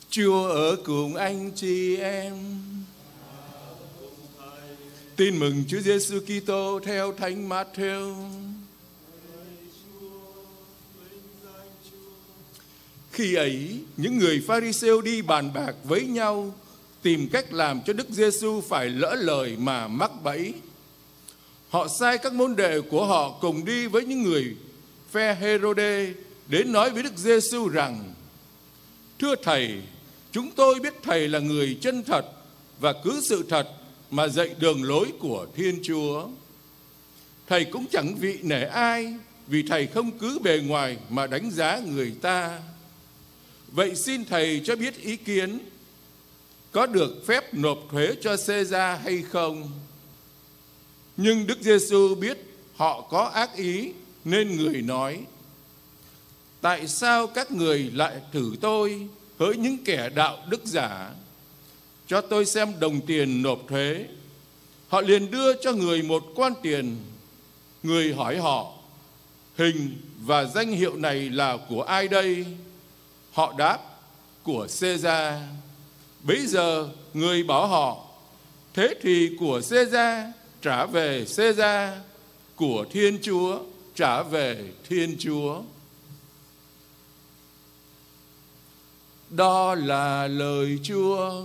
Chúa ở cùng anh chị em. Tin mừng Chúa Giêsu Kitô theo Thánh Matthew. Khi ấy, những người Pha-ri-siêu đi bàn bạc với nhau, tìm cách làm cho Đức Giêsu phải lỡ lời mà mắc bẫy. Họ sai các môn đệ của họ cùng đi với những người phe Hê-rô-đê đến nói với Đức Giêsu rằng: Thưa Thầy, chúng tôi biết Thầy là người chân thật và cứ sự thật mà dạy đường lối của Thiên Chúa. Thầy cũng chẳng vị nể ai, vì Thầy không cứ bề ngoài mà đánh giá người ta. Vậy xin Thầy cho biết ý kiến, có được phép nộp thuế cho Xê-ra hay không? Nhưng Đức Giêsu biết họ có ác ý, nên người nói: Tại sao các người lại thử tôi, hỡi những kẻ đạo đức giả? Cho tôi xem đồng tiền nộp thuế. Họ liền đưa cho người một quan tiền. Người hỏi họ: Hình và danh hiệu này là của ai đây? Họ đáp: Của Xê-ra. Bấy giờ người bảo họ: Thế thì của Xê-ra trả về Xê-ra, của Thiên Chúa trả về Thiên Chúa. Đó là lời Chúa.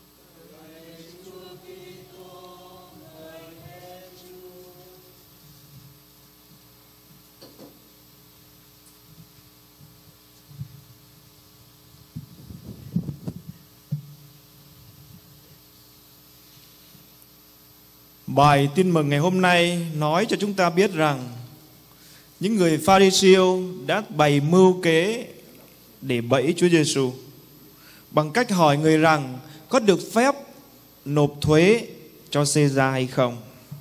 Bài tin mừng ngày hôm nay nói cho chúng ta biết rằng những người Pha-ri-siêu đã bày mưu kế để bẫy Chúa Giêsu bằng cách hỏi người rằng có được phép nộp thuế cho Xê-ra hay không.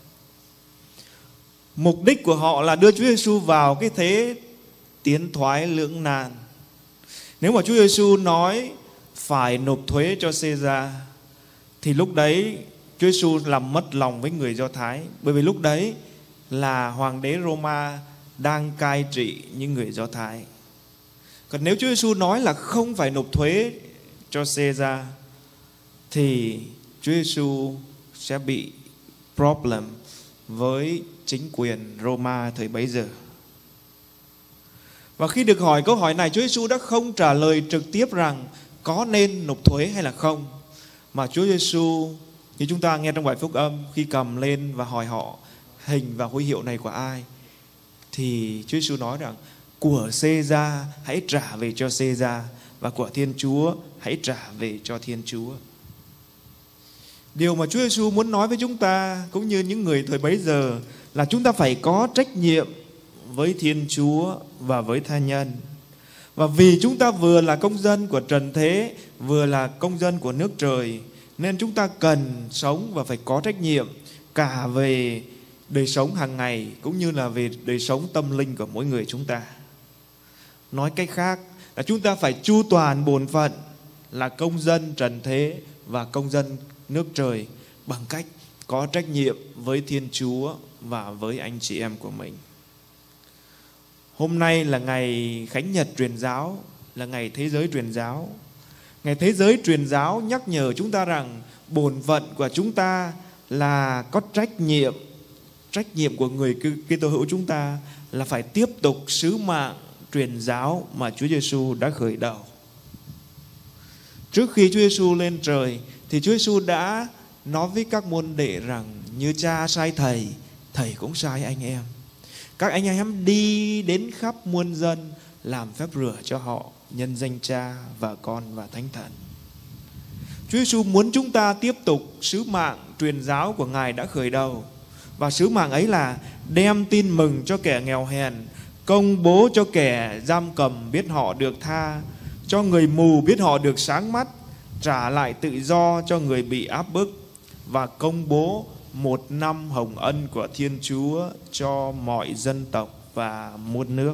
Mục đích của họ là đưa Chúa Giêsu vào cái thế tiến thoái lưỡng nan. Nếu mà Chúa Giêsu nói phải nộp thuế cho Xê-ra thì lúc đấy Chúa Giêsu làm mất lòng với người Do Thái, bởi vì lúc đấy là hoàng đế Roma đang cai trị những người Do Thái. Còn nếu Chúa Giêsu nói là không phải nộp thuế cho Xê-ra thì Chúa Giêsu sẽ bị problem với chính quyền Roma thời bấy giờ. Và khi được hỏi câu hỏi này, Chúa Giêsu đã không trả lời trực tiếp rằng có nên nộp thuế hay là không, mà Chúa Giêsu như chúng ta nghe trong bài phúc âm, khi cầm lên và hỏi họ hình và huy hiệu này của ai, thì Chúa Giêsu nói rằng của Xê-ra hãy trả về cho Xê-ra, và của Thiên Chúa hãy trả về cho Thiên Chúa. Điều mà Chúa Giêsu muốn nói với chúng ta cũng như những người thời bấy giờ là chúng ta phải có trách nhiệm với Thiên Chúa và với tha nhân. Và vì chúng ta vừa là công dân của trần thế, vừa là công dân của nước trời, nên chúng ta cần sống và phải có trách nhiệm cả về đời sống hàng ngày cũng như là về đời sống tâm linh của mỗi người chúng ta. Nói cách khác là chúng ta phải chu toàn bổn phận là công dân trần thế và công dân nước trời bằng cách có trách nhiệm với Thiên Chúa và với anh chị em của mình. Hôm nay là ngày Khánh Nhật Truyền giáo, là ngày Thế giới Truyền giáo. Ngày Thế giới Truyền giáo nhắc nhở chúng ta rằng bổn phận của chúng ta là có trách nhiệm của người Kitô hữu chúng ta là phải tiếp tục sứ mạng truyền giáo mà Chúa Giêsu đã khởi đầu. Trước khi Chúa Giêsu lên trời thì Chúa Giêsu đã nói với các môn đệ rằng như Cha sai Thầy, Thầy cũng sai anh em. Các anh em đi đến khắp muôn dân, làm phép rửa cho họ nhân danh Cha và Con và Thánh Thần. Chúa Giêsu muốn chúng ta tiếp tục sứ mạng truyền giáo của Ngài đã khởi đầu. Và sứ mạng ấy là đem tin mừng cho kẻ nghèo hèn, công bố cho kẻ giam cầm biết họ được tha, cho người mù biết họ được sáng mắt, trả lại tự do cho người bị áp bức, và công bố 1 năm hồng ân của Thiên Chúa cho mọi dân tộc và muôn nước.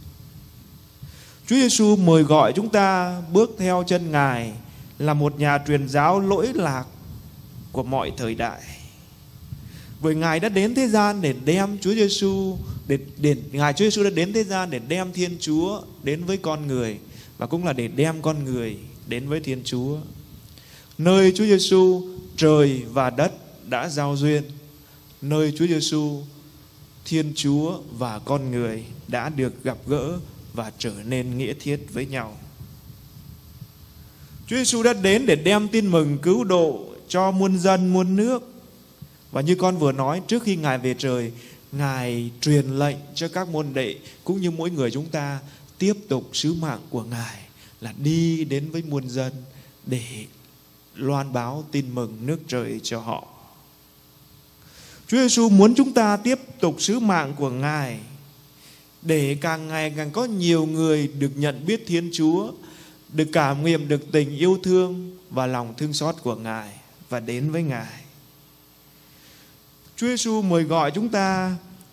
Chúa Giêsu mời gọi chúng ta bước theo chân Ngài là một nhà truyền giáo lỗi lạc của mọi thời đại. Bởi Ngài đã đến thế gian để đem Chúa Giêsu, Ngài Chúa Giêsu đã đến thế gian để đem Thiên Chúa đến với con người và cũng là để đem con người đến với Thiên Chúa. Nơi Chúa Giêsu, trời và đất đã giao duyên. Nơi Chúa Giêsu, Thiên Chúa và con người đã được gặp gỡ và trở nên nghĩa thiết với nhau. Chúa Giêsu đã đến để đem tin mừng cứu độ cho muôn dân muôn nước. Và như con vừa nói, trước khi Ngài về trời, Ngài truyền lệnh cho các môn đệ cũng như mỗi người chúng ta tiếp tục sứ mạng của Ngài là đi đến với muôn dân để loan báo tin mừng nước trời cho họ. Chúa Giêsu muốn chúng ta tiếp tục sứ mạng của Ngài để càng ngày càng có nhiều người được nhận biết Thiên Chúa, được cảm nghiệm được tình yêu thương và lòng thương xót của Ngài và đến với Ngài. Chúa Giêsu mời gọi chúng ta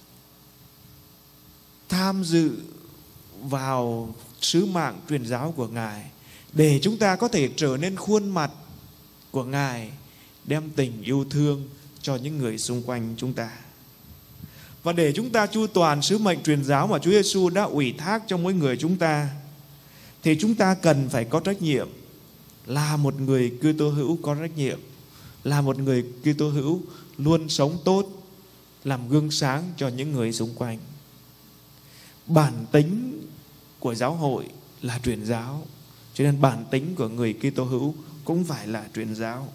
tham dự vào sứ mạng truyền giáo của Ngài để chúng ta có thể trở nên khuôn mặt của Ngài, đem tình yêu thương cho những người xung quanh chúng ta. Và để chúng ta chu toàn sứ mệnh truyền giáo mà Chúa Giêsu đã ủy thác cho mỗi người chúng ta, thì chúng ta cần phải có trách nhiệm, là một người Kitô hữu có trách nhiệm, là một người Kitô hữu luôn sống tốt, làm gương sáng cho những người xung quanh. Bản tính của giáo hội là truyền giáo, cho nên bản tính của người Kitô hữu cũng phải là truyền giáo.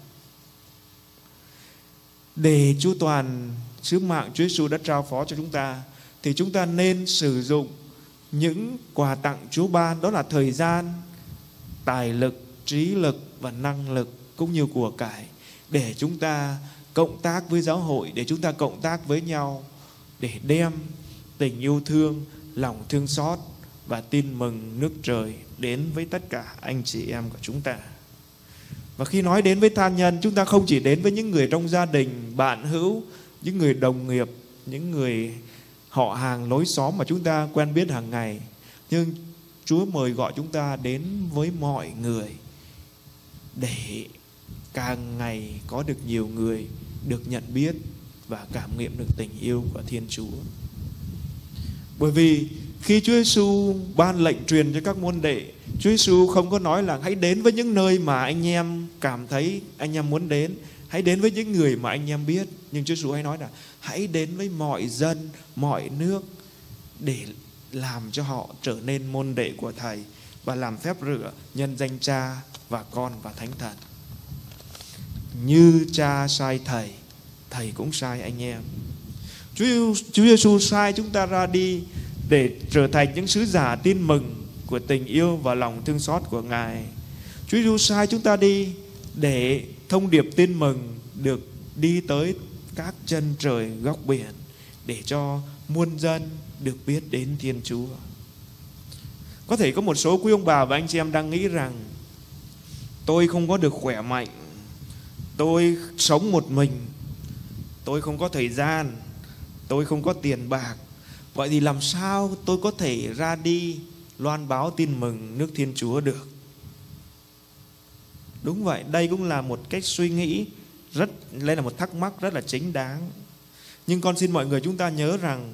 Để chu toàn sứ mạng Chúa Giêsu đã trao phó cho chúng ta, thì chúng ta nên sử dụng những quà tặng Chúa ban, đó là thời gian, tài lực, trí lực và năng lực cũng như của cải, để chúng ta cộng tác với giáo hội, để chúng ta cộng tác với nhau, để đem tình yêu thương, lòng thương xót và tin mừng nước trời đến với tất cả anh chị em của chúng ta. Và khi nói đến với tha nhân, chúng ta không chỉ đến với những người trong gia đình, bạn hữu, những người đồng nghiệp, những người họ hàng lối xóm mà chúng ta quen biết hàng ngày, nhưng Chúa mời gọi chúng ta đến với mọi người để càng ngày có được nhiều người được nhận biết và cảm nghiệm được tình yêu của Thiên Chúa. Bởi vì khi Chúa Giêsu ban lệnh truyền cho các môn đệ, Chúa Giêsu không có nói là hãy đến với những nơi mà anh em cảm thấy anh em muốn đến, hãy đến với những người mà anh em biết. Nhưng Chúa Giêsu hay nói là hãy đến với mọi dân, mọi nước để làm cho họ trở nên môn đệ của Thầy và làm phép rửa nhân danh Cha và Con và Thánh Thần. Như Cha sai Thầy, Thầy cũng sai anh em. Chúa Giêsu sai chúng ta ra đi để trở thành những sứ giả tin mừng của tình yêu và lòng thương xót của Ngài. Chúa Giêsu sai chúng ta đi để thông điệp tin mừng được đi tới các chân trời góc biển, để cho muôn dân được biết đến Thiên Chúa. Có thể có một số quý ông bà và anh chị em đang nghĩ rằng tôi không có được khỏe mạnh, tôi sống một mình, tôi không có thời gian, tôi không có tiền bạc, vậy thì làm sao tôi có thể ra đi loan báo tin mừng nước Thiên Chúa được? Đúng vậy, đây cũng là một cách suy nghĩ đây là một thắc mắc rất là chính đáng. Nhưng con xin mọi người chúng ta nhớ rằng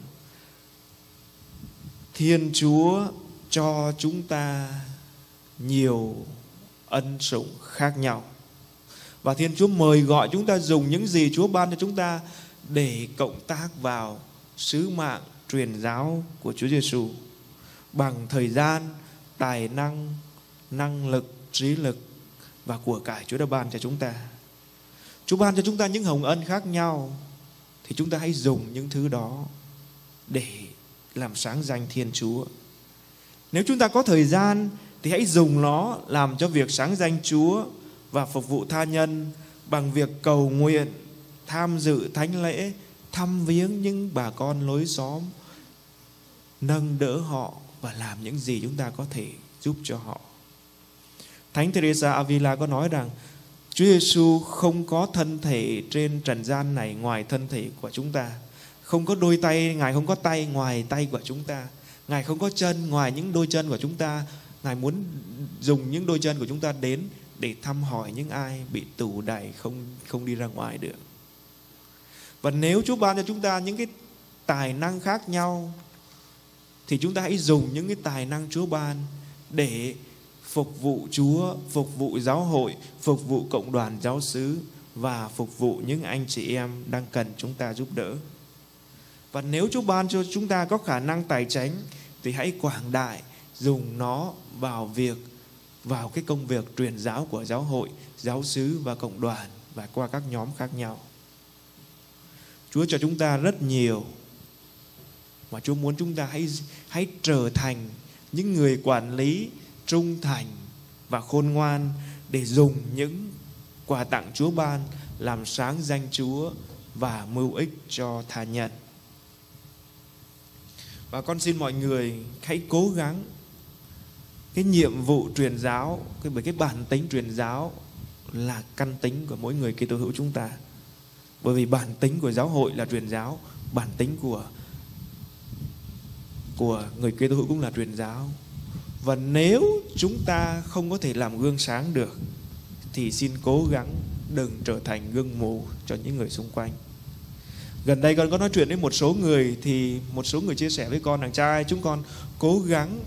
Thiên Chúa cho chúng ta nhiều ân sủng khác nhau, và Thiên Chúa mời gọi chúng ta dùng những gì Chúa ban cho chúng ta để cộng tác vào sứ mạng truyền giáo của Chúa Giêsu bằng thời gian, tài năng, năng lực, trí lực và của cải Chúa đã ban cho chúng ta. Chúa ban cho chúng ta những hồng ân khác nhau, thì chúng ta hãy dùng những thứ đó để làm sáng danh Thiên Chúa. Nếu chúng ta có thời gian thì hãy dùng nó làm cho việc sáng danh Chúa và phục vụ tha nhân bằng việc cầu nguyện, tham dự thánh lễ, thăm viếng những bà con lối xóm, nâng đỡ họ và làm những gì chúng ta có thể giúp cho họ. Thánh Teresa Avila có nói rằng Chúa Giêsu không có thân thể trên trần gian này ngoài thân thể của chúng ta, không có đôi tay, Ngài không có tay ngoài tay của chúng ta, Ngài không có chân ngoài những đôi chân của chúng ta. Ngài muốn dùng những đôi chân của chúng ta đến để thăm hỏi những ai bị tù đày không đi ra ngoài được. Và nếu Chúa ban cho chúng ta những cái tài năng khác nhau, thì chúng ta hãy dùng những cái tài năng Chúa ban để phục vụ Chúa, phục vụ giáo hội, phục vụ cộng đoàn giáo xứ và phục vụ những anh chị em đang cần chúng ta giúp đỡ. Và nếu Chúa ban cho chúng ta có khả năng tài chánh thì hãy quảng đại dùng nó vào cái công việc truyền giáo của giáo hội, giáo xứ và cộng đoàn và qua các nhóm khác nhau. Chúa cho chúng ta rất nhiều, mà Chúa muốn chúng ta hãy trở thành những người quản lý trung thành và khôn ngoan để dùng những quà tặng Chúa ban làm sáng danh Chúa và mưu ích cho tha nhân. Và con xin mọi người hãy cố gắng cái nhiệm vụ truyền giáo, bởi cái bản tính truyền giáo là căn tính của mỗi người Kitô hữu chúng ta. Bởi vì bản tính của giáo hội là truyền giáo, bản tính của người Kitô hữu cũng là truyền giáo. Và nếu chúng ta không có thể làm gương sáng được thì xin cố gắng đừng trở thành gương mù cho những người xung quanh. Gần đây con có nói chuyện với một số người, thì một số người chia sẻ với con rằng cha ơi, chúng con cố gắng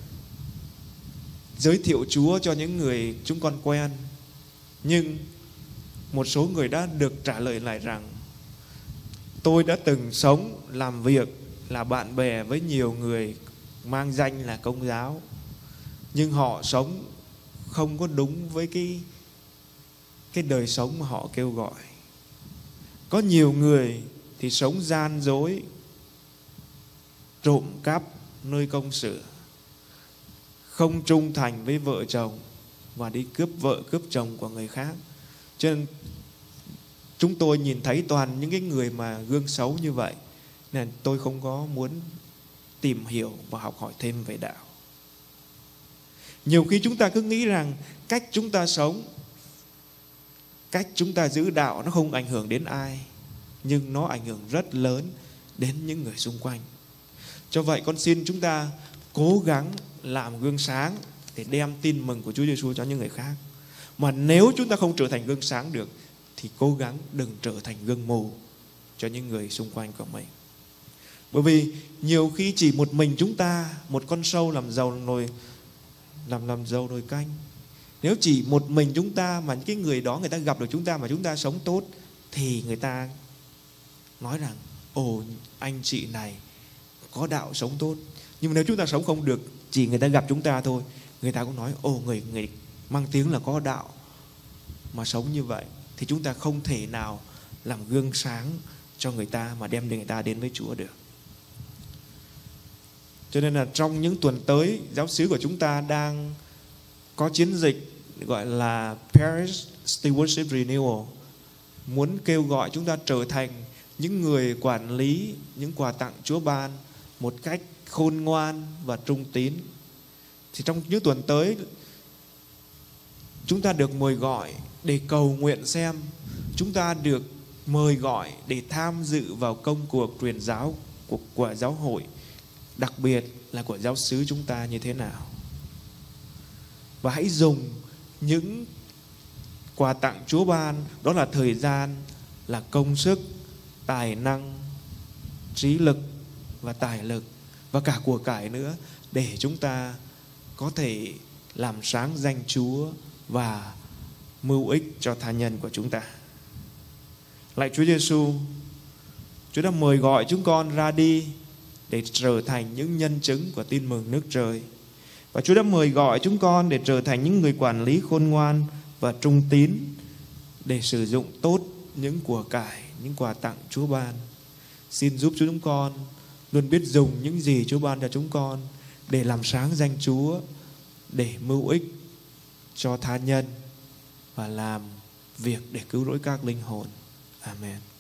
giới thiệu Chúa cho những người chúng con quen. Nhưng một số người đã được trả lời lại rằng tôi đã từng sống, làm việc, là bạn bè với nhiều người mang danh là công giáo, nhưng họ sống không có đúng với cái đời sống mà họ kêu gọi. Có nhiều người thì sống gian dối, trộm cắp nơi công sự, không trung thành với vợ chồng và đi cướp vợ cướp chồng của người khác. Cho nên chúng tôi nhìn thấy toàn những cái người mà gương xấu như vậy, nên tôi không có muốn tìm hiểu và học hỏi thêm về đạo. Nhiều khi chúng ta cứ nghĩ rằng cách chúng ta sống, cách chúng ta giữ đạo nó không ảnh hưởng đến ai, nhưng nó ảnh hưởng rất lớn đến những người xung quanh. Cho vậy con xin chúng ta cố gắng làm gương sáng để đem tin mừng của Chúa Giêsu cho những người khác. Mà nếu chúng ta không trở thành gương sáng được thì cố gắng đừng trở thành gương mù cho những người xung quanh của mình. Bởi vì nhiều khi chỉ một mình chúng ta, một con sâu làm dầu nồi canh. Nếu chỉ một mình chúng ta mà những cái người đó người ta gặp được chúng ta mà chúng ta sống tốt, thì người ta nói rằng ồ, anh chị này có đạo sống tốt. Nhưng mà nếu chúng ta sống không được, chỉ người ta gặp chúng ta thôi, người ta cũng nói ồ, người mang tiếng là có đạo mà sống như vậy, thì chúng ta không thể nào làm gương sáng cho người ta mà đem người ta đến với Chúa được. Cho nên là trong những tuần tới, giáo xứ của chúng ta đang có chiến dịch gọi là Parish Stewardship Renewal, muốn kêu gọi chúng ta trở thành những người quản lý những quà tặng Chúa ban một cách khôn ngoan và trung tín. Thì trong những tuần tới, chúng ta được mời gọi để cầu nguyện xem chúng ta được mời gọi để tham dự vào công cuộc truyền giáo của giáo hội, đặc biệt là của giáo xứ chúng ta như thế nào. Và hãy dùng những quà tặng Chúa ban, đó là thời gian, là công sức, tài năng, trí lực và tài lực và cả của cải nữa, để chúng ta có thể làm sáng danh Chúa và mưu ích cho tha nhân của chúng ta. Lạy Chúa Giêsu, Chúa đã mời gọi chúng con ra đi để trở thành những nhân chứng của tin mừng nước trời. Và Chúa đã mời gọi chúng con để trở thành những người quản lý khôn ngoan và trung tín, để sử dụng tốt những của cải, những quà tặng Chúa ban. Xin giúp chúng con luôn biết dùng những gì Chúa ban cho chúng con để làm sáng danh Chúa, để mưu ích cho tha nhân và làm việc để cứu rỗi các linh hồn. Amen.